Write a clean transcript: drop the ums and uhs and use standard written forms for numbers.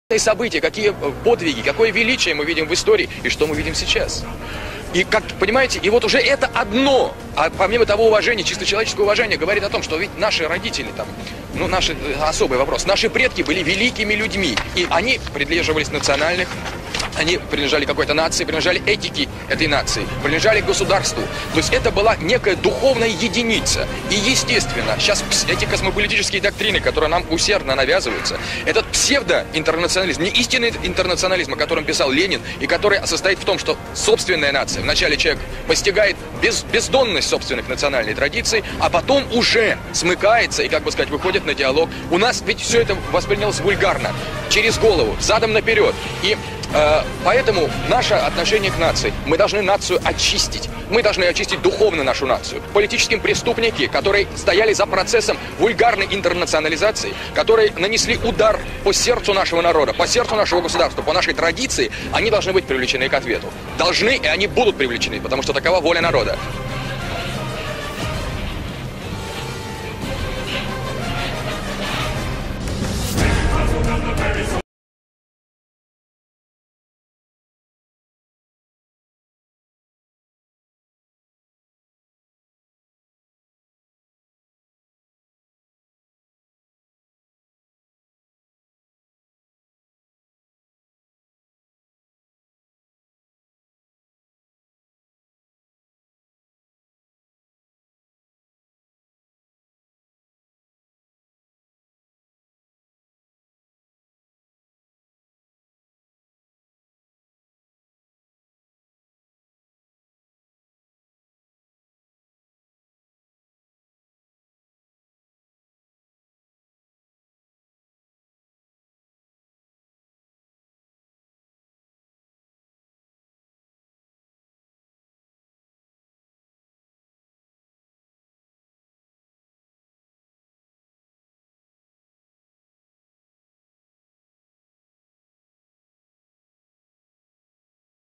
события, какие подвиги, какое величие мы видим в истории и что мы видим сейчас. И, как понимаете, и вот уже это одно, а помимо того уважения, чисто человеческого уважения, говорит о том, что ведь наши родители там, наши, особый вопрос, наши предки были великими людьми, и они придерживались национальных, они принадлежали какой-то нации, принадлежали этике этой нации, принадлежали государству. То есть это была некая духовная единица. И естественно, сейчас эти космополитические доктрины, которые нам усердно навязываются, этот псевдоинтернационализм, не истинный интернационализм, о котором писал Ленин, и который состоит в том, что собственная нация, вначале человек постигает бездонность собственных национальных традиций, а потом уже смыкается и, выходит на диалог. У нас ведь все это воспринялось вульгарно, через голову, задом наперед. И поэтому наше отношение к нации, мы должны нацию очистить. Мы должны очистить духовно нашу нацию. Политические преступники, которые стояли за процессом вульгарной интернационализации, которые нанесли удар по сердцу нашего народа, по сердцу нашего государства, по нашей традиции, они должны быть привлечены к ответу. Должны, и они будут привлечены, потому что такова воля народа.